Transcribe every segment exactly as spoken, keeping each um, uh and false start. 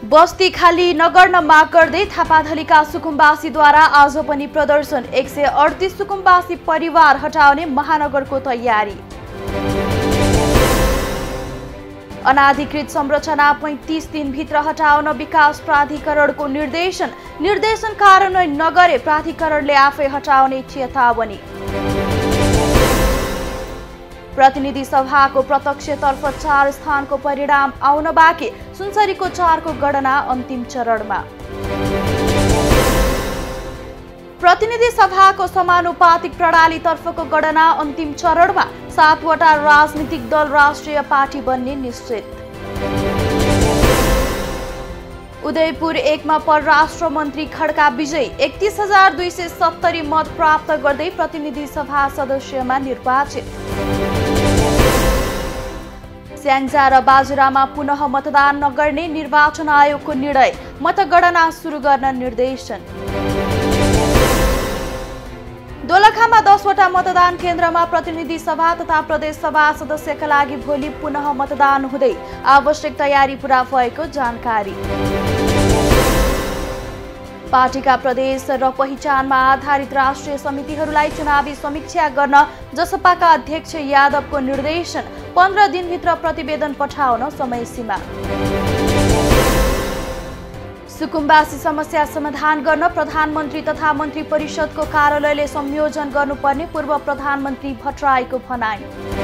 बस्ती खाली नगर्न माग गर्दै थापाथलीका सुकुम्बासीद्वारा आज पनि प्रदर्शन। एक सय अडतीस सुकुम्बासी परिवार हटाउने महानगरको तयारी। अनाधिकृत संरचना पैंतीस दिनभित्र हटाउन विकास प्राधिकरणको निर्देशन। निर्देशन कार्यान्वयन नगरे प्राधिकरणले आफै हटाउने चेतावनी। प्रतिनिधि सभाको प्रत्यक्षतर्फ चार स्थानको परिणाम आउन बाँकी। सुनसरीको चारको गणना अन्तिम चरणमा। प्रतिनिधि सभाको समानुपातिक प्रणालीतर्फको गणना अन्तिम चरणमा। सातवटा राजनीतिक दल राष्ट्रिय पार्टी बन्ने निश्चित। उदयपुर एकमा परराष्ट्र मन्त्री खड्का विजयी। एकतीस हजार दुई सय सत्तरी मत प्राप्त गर्दै प्रतिनिधि सभा सदस्यमा निर्वाचित। स्याङ्जा र बाजुरामा पुनः मतदान नगर्ने निर्वाचन आयोगको निर्णय। मतगणना सुरु गर्न निर्देशन। दोलखामा दसवटा मतदान केन्द्रमा प्रतिनिधि सभा तथा प्रदेश सभा सदस्यका लागि भोलि पुनः मतदान हुँदै आवश्यक तयारी पूरा भएको जानकारी। पार्टीका प्रदेश र पहिचानमा आधारित राष्ट्रिय समितिहरूलाई चुनावी समीक्षा गर्न जसपाका अध्यक्ष यादवको निर्देशन। पन्ध्र दिनभित्र प्रतिवेदन पठाउन समय सीमा। सुकुम्बासी समस्या समाधान गर्न प्रधानमन्त्री तथा मन्त्री परिषदको कार्यालयले संयोजन गर्नुपर्ने पूर्व प्रधानमन्त्री भट्टराईको भनाई।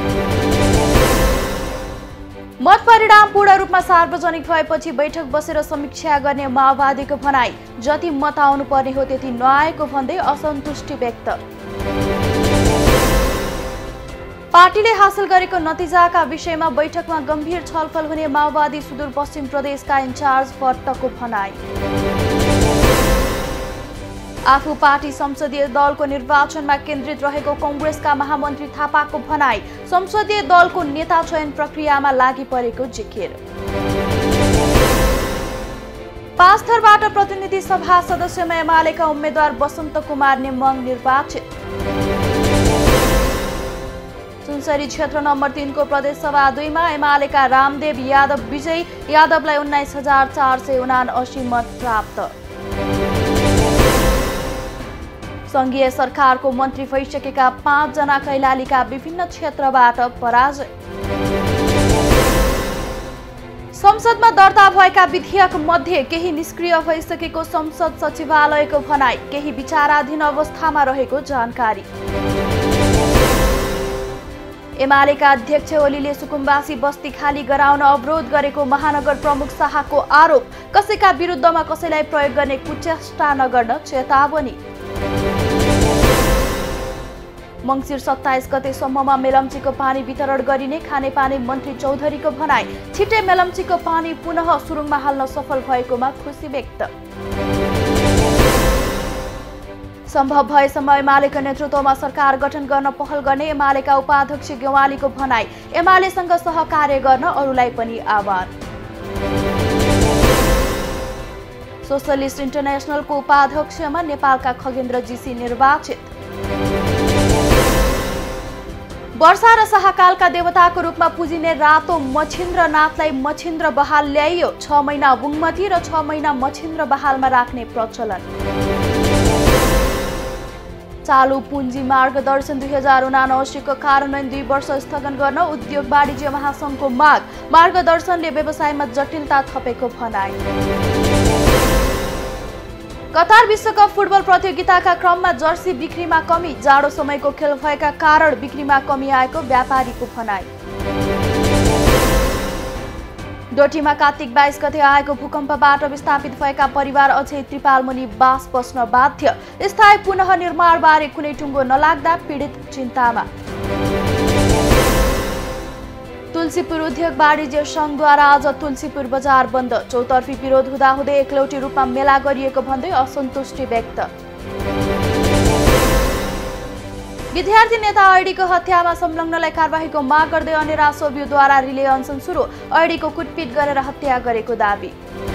मत परिणाम पूर्ण रूपमा सार्वजनिक भएपछि बैठक बसेर समीक्षा गर्ने माओवादीको भनाई। जति मत आउनुपर्ने हो त्यति नआएको भन्दै असन्तुष्टि व्यक्त। पार्टीले हासिल गरेको नतिजाका विषयमा बैठकमा गम्भीर छलफल हुने माओवादी सुदूरपश्चिम प्रदेशका इन्चार्ज भट्टको भनाई। आफू पार्टी संसदीय दलको निर्वाचनमा केन्द्रित रहेको कांग्रेसका महामन्त्री थापाको भनाई। संसदीय दलको नेता चयन प्रक्रियामा लागि परेको जिकिर। पाँचथरबाट प्रतिनिधि सभा सदस्यमा एमालेका उम्मेद्वार वसन्त कुमार नेमङ निर्वाचित। सुनसरी क्षेत्र नम्बर तीनको प्रदेश सभा दुईमा एमालेका रामदेव यादव विजयी। यादवलाई उन्नाइस हजार चार सय उनासी मत प्राप्त। संघीय सरकारको मन्त्री भइसकेका पाँचजना कैलालीका विभिन्न क्षेत्रबाट पराजय। संसदमा दर्ता भएका विधेयक मध्ये केही निष्क्रिय भइसकेको संसद सचिवालयको भनाई। केही विचाराधीन अवस्थामा रहेको जानकारी। एमालेका अध्यक्ष ओलीले सुकुम्बासी बस्ती खाली गराउन अवरोध गरेको महानगर प्रमुख शाहको आरोप। कसैका विरुद्धमा कसैलाई प्रयोग गर्ने कुचेष्टा नगर्न चेतावनी। मङ्सिर सत्ताइस गतेसम्ममा मेलम्चीको पानी वितरण गरिने खानेपानी मन्त्री चौधरीको भनाई। छिट्टै मेलम्चीको पानी पुनः सुरुङमा हाल्न सफल भएकोमा खुसी व्यक्त। सम्भव भएसम्म एमालेको नेतृत्वमा सरकार गठन गर्न पहल गर्ने एमालेका उपाध्यक्ष गेवालीको भनाई। एमालेसँग सहकार्य गर्न अरूलाई पनि आह्वान। सोशलिस्ट इन्टरनेसनलको उपाध्यक्षमा नेपालका खगेन्द्र जीसी निर्वाचित। वर्षा र शाहकालका देवताको रूपमा पुजिने रातो मछिन्द्रनाथलाई मछिन्द्र बहाल ल्याइयो। छ महिना बुङमती र छ महिना मछिन्द्र बहालमा राख्ने प्रचलन। चालु पुँजी मार्गदर्शन दुई हजार उनासीको कार्यान्वयन दुई वर्ष स्थगन गर्न उद्योग वाणिज्य महासंघको माग। मार्गदर्शनले व्यवसायमा जटिलता थपेको भनाई। कतार विश्वकप फुटबल प्रतियोगिताका क्रममा जर्सी बिक्रीमा कमी। जाडो समयको खेल भएका कारण बिक्रीमा कमी आएको व्यापारीको भनाई। डोटीमा कार्तिक बाइस गते आएको भूकम्पबाट विस्थापित भएका परिवार अझै त्रिपाल मुनि बास बस्न बाध्य। स्थायी पुनः निर्माणबारे कुनै टुङ्गो नलाग्दा पीडित चिन्तामा। तुलसीपुर उद्योग वाणिज्य संघद्वारा आज तुलसीपुर बजार बन्द। चौतर्फी विरोध हुँदाहुँदै एकलौटी रूपमा मेला गरिएको भन्दै असन्तुष्टि व्यक्त। विद्यार्थी नेता ऐडीको हत्यामा संलग्नलाई कारबाहीको माग गर्दै अनेरा सोभियोद्वारा रिले अनसन सुरु। ऐडीको कुटपिट गरेर हत्या गरेको दाबी।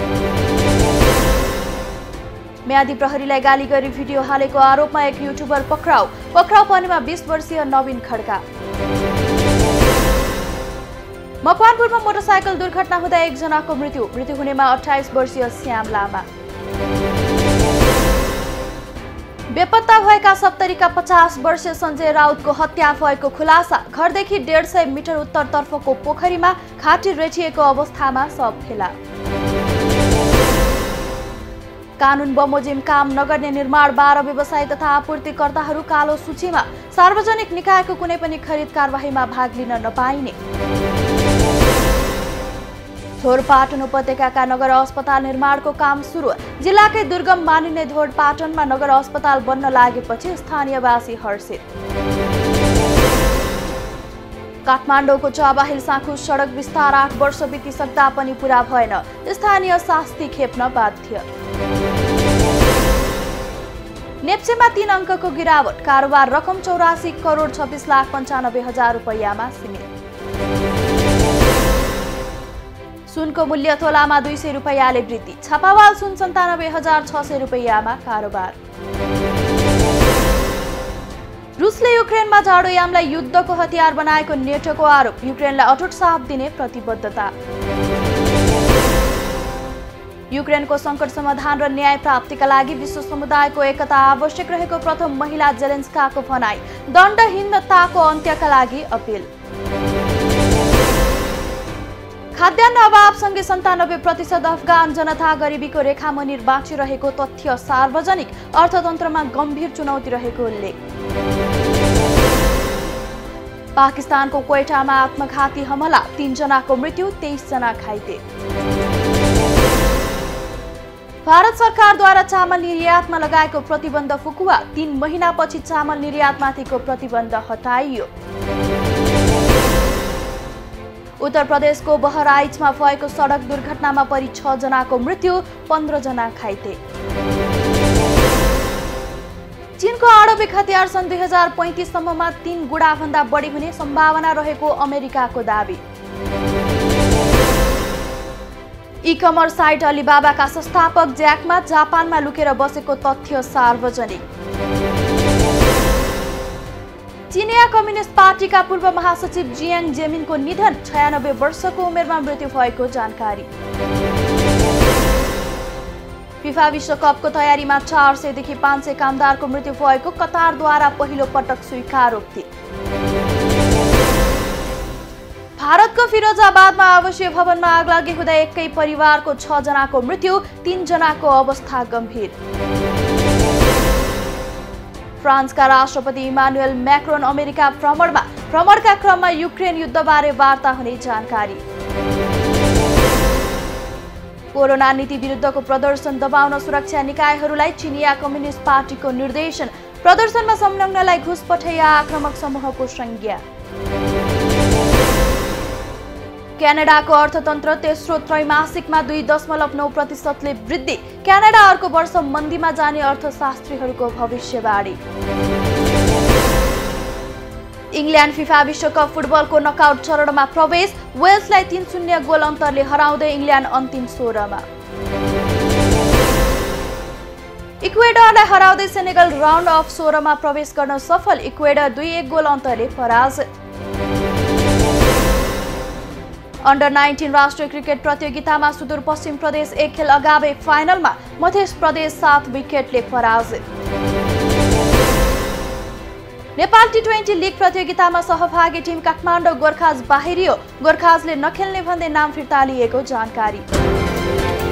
म्यादी प्रहरीलाई गाली गरी भिडियो हालेको आरोपमा एक युट्युबर पक्राउ। पक्राउ पर्नेमा बीस वर्षीय नवीन खड्का। मकवानपुरमा मोटरसाइकल दुर्घटना हुँदा एकजनाको मृत्यु मृत्यु हुनेमा अठाइस वर्षीय श्याम लामा। बेपत्ता भएका सप्तरीका पचास वर्षीय सञ्जय राउतको हत्या भएको खुलासा। घरदेखि डेढ सय मिटर उत्तरतर्फको पोखरीमा खाटी रेटिएको अवस्थामा शव फेला। कानून बमोजिम काम नगर्ने निर्माण बाह्र व्यवसायी तथा आपूर्तिकर्ताहरू कालो सूचीमा। सार्वजनिक निकायको कुनै पनि खरिद कारबाहीमा भाग लिन नपाइने। धोरपाटन उपत्यकाका नगर अस्पताल निर्माणको काम सुरु। जिल्लाकै दुर्गम मानिने धोरपाटनमा नगर अस्पताल बन्न लागेपछि स्थानीयवासी हर्षित। काठमाडौँको चौबाहिल साँखु सडक विस्तार आठ वर्ष बितिसक्दा पनि पूरा भएन। स्थानीय शास्ति खेप्न बाध्य। नेप्सेमा तीन अङ्कको गिरावट। कारोबार रकम चौरासी करोड छब्बिस लाख पन्चानब्बे हजार रुपैयाँमा सीमित। सुनको मूल्य तोलामा दुई सय रुपैयाँले वृद्धि। छापावाल सुन सन्तानब्बे हजार छ सय रुपैयाँमा कारोबार। रुसले युक्रेनमा जाडोयामलाई युद्धको हतियार बनाएको नेटोको आरोप। युक्रेनलाई अटुट साथ दिने प्रतिबद्धता। युक्रेनको संकट समाधान र न्याय प्राप्तिका लागि विश्व समुदायको एकता आवश्यक रहेको प्रथम महिला जेलेन्स्काको भनाई। दण्डहीनताको अन्त्यका लागि अपील। खाद्यान्न अभावसँगै सन्तानब्बे प्रतिशत अफगान जनता गरिबीको रेखामुनि बाँचिरहेको तथ्य सार्वजनिक। अर्थतन्त्रमा गम्भीर चुनौती रहेको उल्लेख। पाकिस्तानको क्वेटामा आत्मघाती हमला। तीन जनाको मृत्यु, तेइस जना घाइते। भारत सरकारद्वारा चामल निर्यातमा लगाएको प्रतिबन्ध फुकुवा। तीन महिनापछि चामल निर्यातमाथिको प्रतिबन्ध हटाइयो। उत्तर प्रदेशको बहराइचमा भएको सडक दुर्घटनामा परि छ जनाको मृत्यु, पन्ध्र जना घाइते। चीनको आणविक हतियार सन् दुई हजार पैंतिस सम्ममा तीन गुणाभन्दा बढी हुने सम्भावना रहेको अमेरिकाको दावी। ई कमर्स साइट अलिबाबाका संस्थापक ज्याकमा जापानमा लुकेर बसेको तथ्य सार्वजनिक। चिनिया कम्युनिस्ट पार्टीका पूर्व महासचिव जियाङ जेमिनको निधन। छयानब्बे वर्षको उमेरमा मृत्यु भएको जानकारी। फिफा विश्वकपको तयारीमा चार सयदेखि पाँच सय कामदारको मृत्यु भएको कतारद्वारा पहिलो पटक स्वीकारोक्ति। भारतको फिरोजाबादमा आवासीय भवनमा आगलागी हुँदा एकै परिवारको छ जनाको मृत्यु, तीन जनाको अवस्था गम्भीर। फ्रान्सका राष्ट्रपति इमानुएल मैक्रोन अमेरिका भ्रमणमा। भ्रमणका क्रममा युक्रेन युद्धबारे वार्ता हुने जानकारी। कोरोना नीति विरुद्धको प्रदर्शन दबाउन सुरक्षा निकायहरूलाई चिनिया कम्युनिस्ट पार्टीको निर्देशन। प्रदर्शनमा संलग्नलाई घुस पठाइया आक्रामक समूहको संज्ञा। क्यानाडाको अर्थतन्त्र तेस्रो त्रैमासिकमा दुई दशमलव नौ प्रतिशतले वृद्धि। क्यानाडा अर्को वर्ष मन्दीमा जाने अर्थशास्त्रीहरूको भविष्यवाणी। इङ्ल्यान्ड फिफा विश्वकप फुटबलको नकआउट चरणमा प्रवेश। वेल्सलाई तीन शून्य गोल अन्तरले हराउँदै इङ्ल्यान्ड अन्तिम सोह्रमा। इक्वेडरलाई हराउँदै सेनेगल राउन्ड अफ सोह्रमा प्रवेश गर्न सफल। इक्वेडर दुई एक गोल अन्तरले पराजित। अन्डर नाइन्टिन राष्ट्रिय क्रिकेट प्रतियोगितामा सुदूरपश्चिम प्रदेश एक खेल अगावै फाइनलमा। मध्य प्रदेश सात विकेटले पराजित। नेपाल टी ट्वेन्टी लिग प्रतियोगितामा सहभागी टिम काठमाडौँ गोर्खाज बाहिरियो। गोर्खाजले नखेल्ने भन्दै नाम फिर्ता लिएको जानकारी।